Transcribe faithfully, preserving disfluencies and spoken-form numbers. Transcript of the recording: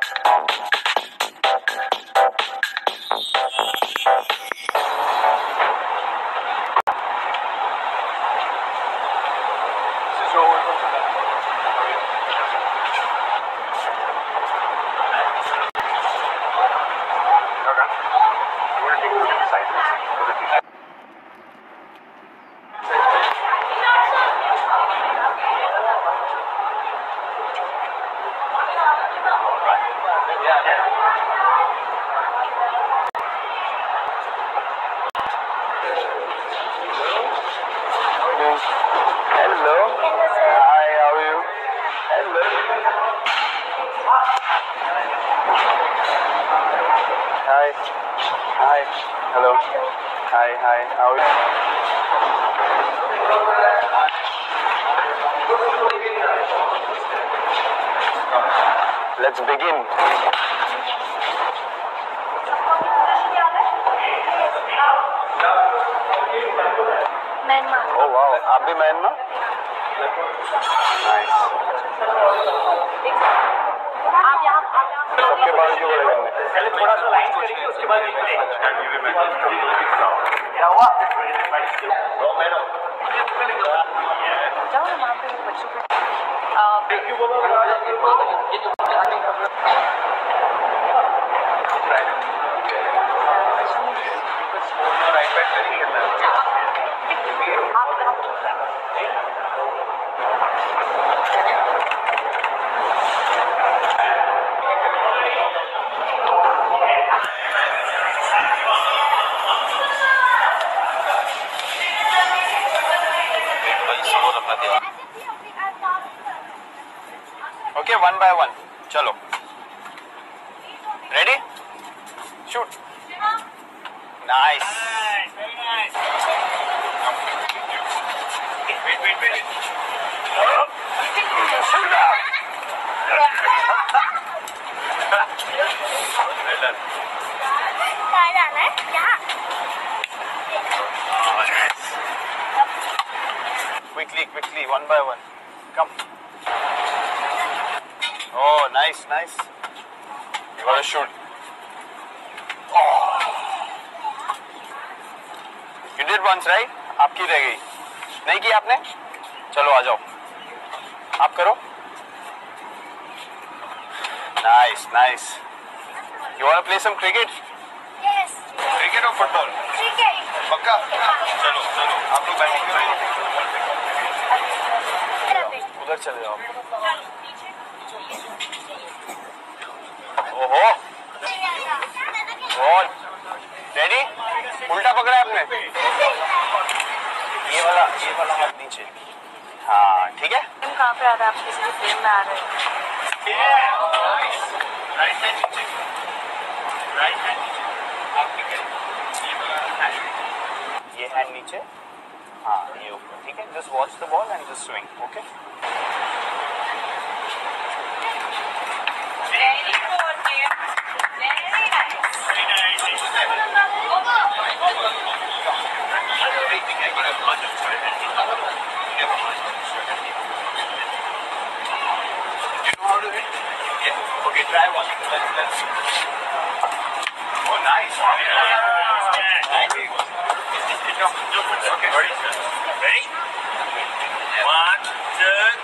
Hi. Hi. Hello. Hi. Hi. How are you? Let's begin. Myanmar. Oh wow. आप भी Myanmar? Nice. आप यहाँ आप यहाँ सबके बाल क्यों बड़े करने? पहले थोड़ा सा लाइन करेंगे उसके बाद निकले क्या हुआ जाओ ना वहाँ पे बच्चों को क्यों बोलो Okay, one by one. चलो. Ready? Shoot. Nice. very nice wait wait wait कहाँ जाना है यहाँ Quickly, quickly, one by one. Come. Oh, nice, nice. You gotta shoot. Oh. You did once, right? आपकी रह गई. नहीं की आपने? चलो आ जाओ. आप करो. Nice, nice. You wanna play some cricket? Yes. Cricket or football? Cricket. पक्का? चलो, चलो. आप लोग बैटिंग करो. उधर चले जाओ. ओहो. और रेडी? उल्टा पकड़ा है आपने? ये वाला, ये वाला हाथ नीचे. हाँ, ठीक है? तुम कहाँ पे आ रहे हैं? आप किसी फ्रेम में आ रहे हैं? राइट हैंड नीचे राइट हैंड नीचे आप ये वाला हैंड ये हैंड नीचे. हाँ, ये ऊपर. ठीक है? Just watch the ball and just swing. Okay? Very good, dear. Very nice. very nice I think I got a bunch of time never mind you know how to hit yeah okay try one let's let's oh nice okay ready one two